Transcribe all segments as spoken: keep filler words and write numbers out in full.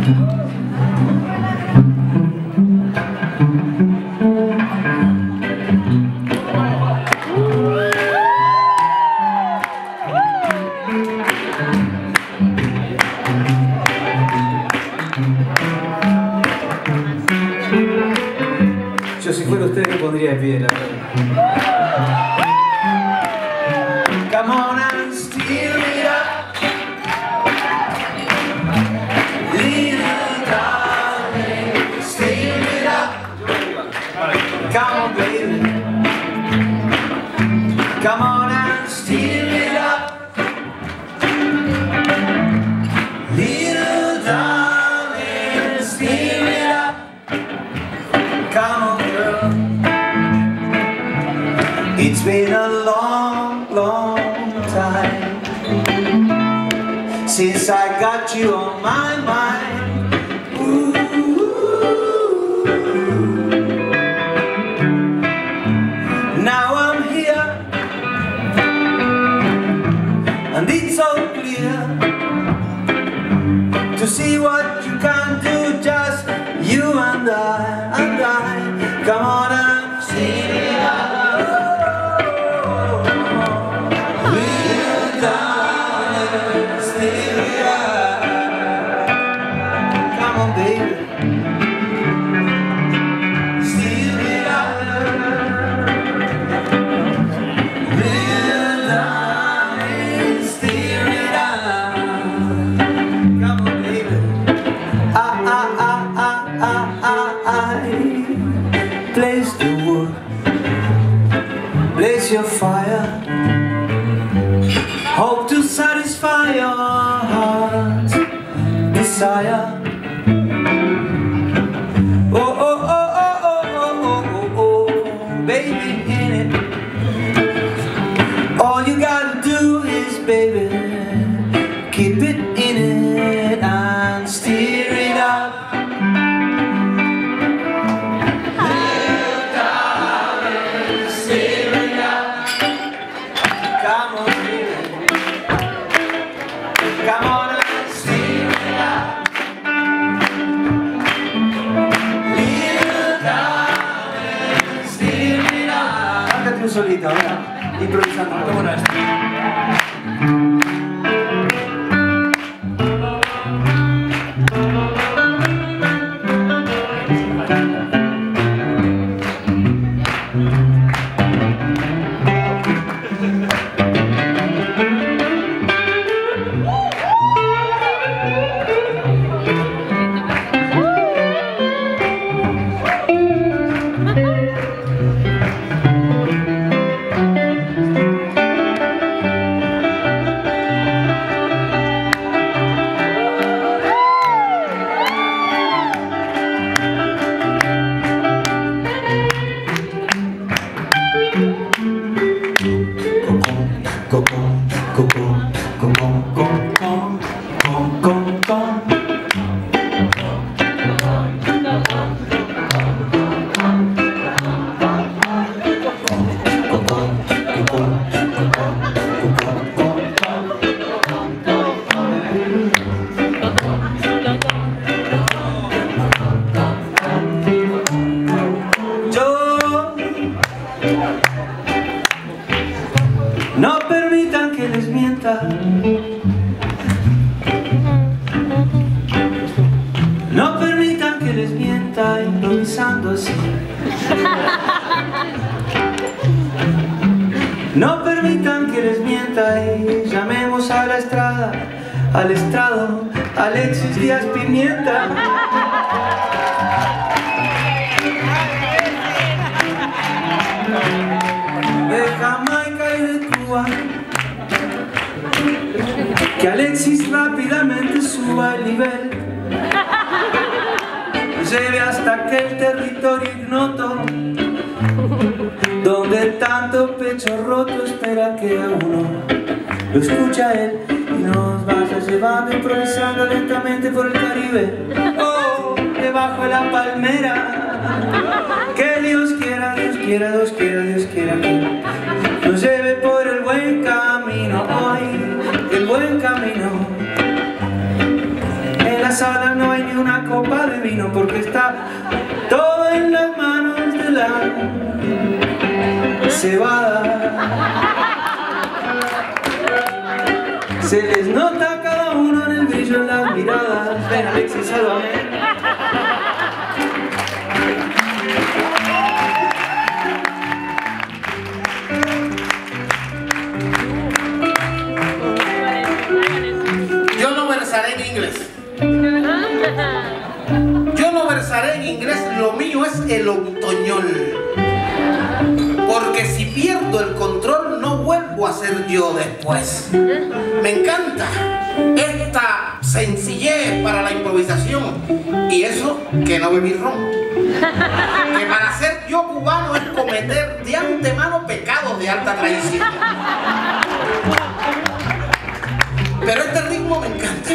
Yo si fuera usted me pondría de pie, la verdad. Come on and steal it up, little darling, steal it up. Come on, baby. Come on and steal it up, little darling, steal it up. Come on, girl. It's been a long, long time since I got you on my mind. Ooh. Now I'm here, and it's so clear to see what you can do, just you and I, and I. Come on and sing it out. We'll dance, sing it out. Come on, baby. Sing it out. We'll dance, sing it out. Come on, baby. I, I, I, I, I, I, place the wood, blaze your fire, hope to satisfy your heart's desire. Oh, oh, oh, oh, oh, oh, oh, oh, baby, in it. All you gotta do is, baby, keep it in it and steer it up. Come on and steer it up, little darling, steer it up. Cántate un solito, ¿verdad? Improvisando. ¿Cómo no es? No permitan que les mienta, no permitan que les mienta improvisando así. No permitan que les mienta y llamemos a la estrada, al estrado, Alexis Díaz Pimienta. De Jamaica y de Cuba, que Alexis rápidamente suba el nivel, lleve hasta aquel territorio ignoto donde tanto pecho roto espera que a uno lo escucha él y nos vaya llevando improvisando lentamente por el Caribe. Oh, debajo de la palmera, que Dios quiera, Dios quiera, Dios quiera, Dios quiera que nos lleve por el buen camino hoy, el buen camino. En la sala no hay ni una copa de vino porque está todo en las manos de la cebada. Se les nota a cada uno en el brillo en las miradas. Ven, Alexis, sálvame. Yo no versaré en inglés. Yo no versaré en inglés. Lo mío es el otoñol. Porque si pierdo el control no vuelvo a ser yo después. Me encanta esta sencillez para la improvisación. Y eso que no bebí ron. Que para ser yo cubano es cometer de antemano pecados de alta traición. Pero este ritmo me encanta.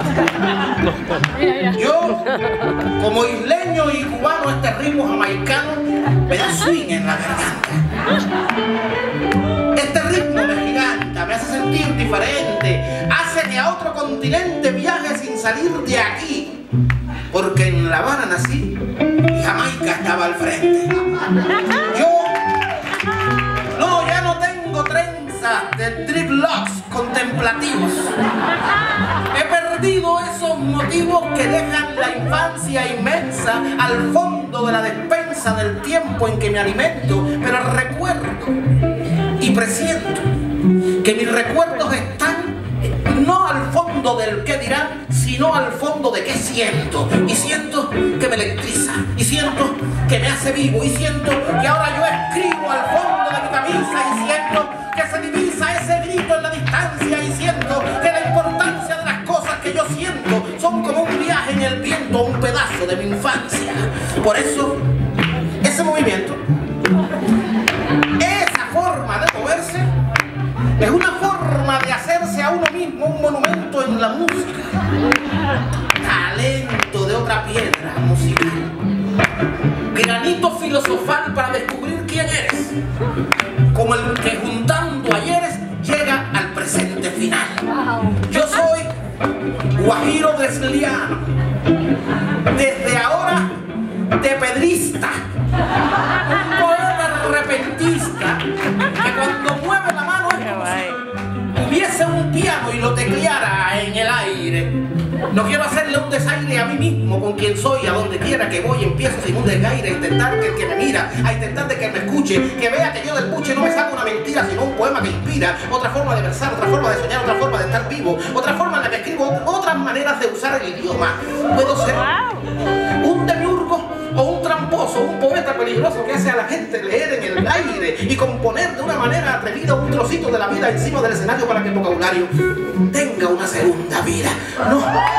Yo, como isleño y cubano, este ritmo jamaicano me da swing en la garganta. Este ritmo me giganta, me hace sentir diferente, hace que a otro continente viaje sin salir de aquí. Porque en La Habana nací y Jamaica estaba al frente. Yo, no, ya no tengo trenzas de dreadlocks contemplativos. He perdido esos motivos que dejan la infancia inmensa al fondo de la despensa del tiempo en que me alimento, pero recuerdo y presiento que mis recuerdos están no al fondo del qué dirán, sino al fondo de qué siento. Y siento que me electriza, y siento que me hace vivo, y siento que ahora yo escribo al fondo de mi camisa, y siento que se divisa ese grito en la distancia, y siento que la importancia de las cosas que yo siento son como un viaje en el viento, un pedazo de mi infancia. Por eso, ese movimiento, esa forma de moverse, es una forma de hacerse a uno mismo un monumento en la música. Talento de otra piedra musical. Granito filosofal para descubrir quién eres. Como el que juntando ayeres llega al presente final. Yo soy guajiro dresliano. Desde ahora, tepedrista. Un poeta repentista que cuando mueve la mano es como si hubiese un piano y lo tecleara en el aire. No quiero hacerle un desaire a mí mismo con quien soy, a donde quiera que voy empiezo sin un desgaire a intentar que el que me mira, a intentar de que me escuche, que vea que yo del buche no me saco una mentira, sino un poema que inspira, otra forma de versar, otra forma de soñar, otra forma de estar vivo, otra forma en la que escribo, otras maneras de usar el idioma. Puedo ser un demiurgo o un tramposo, un poeta peligroso que hace a la gente leer en el aire y componer de una manera atrevida un trocito de la vida encima del escenario para que el vocabulario tenga una segunda vida. No,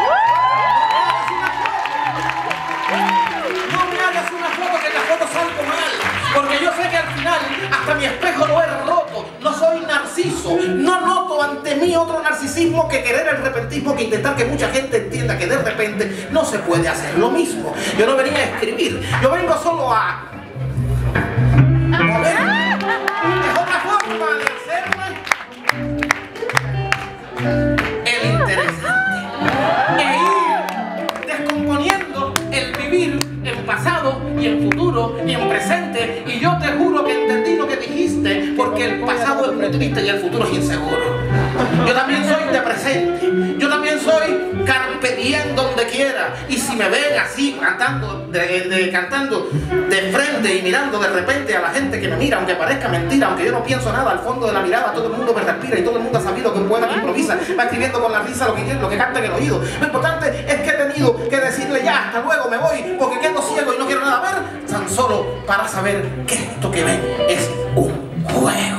no me hagas una foto que la foto salgo mal, porque yo sé que al final hasta mi espejo lo he roto. No soy narciso, no noto ante mí otro narcisismo que querer el repentismo, que intentar que mucha gente entienda que de repente no se puede hacer lo mismo. Yo no venía a escribir, yo vengo solo a mover. Es otra forma de hacerme el interesante e ir descomponiendo el vivir en pasado y en futuro y en presente. Y yo te juro que entendí lo que dijiste, porque el pasado es muy triste y el futuro es inseguro. Yo también soy de presente, yo también soy carpe diem donde quiera. Y si me ven así cantando de, de, cantando de frente y mirando de repente a la gente que me mira, aunque parezca mentira, aunque yo no pienso nada, al fondo de la mirada todo el mundo me respira y todo el mundo ha sabido que un poeta que improvisa va escribiendo con la risa lo que, lo que canta en el oído. Lo importante es que he tenido que decirle ya, hasta luego, me voy, porque quedo ciego y no quiero nada ver, tan solo para saber que esto que ven es un juego.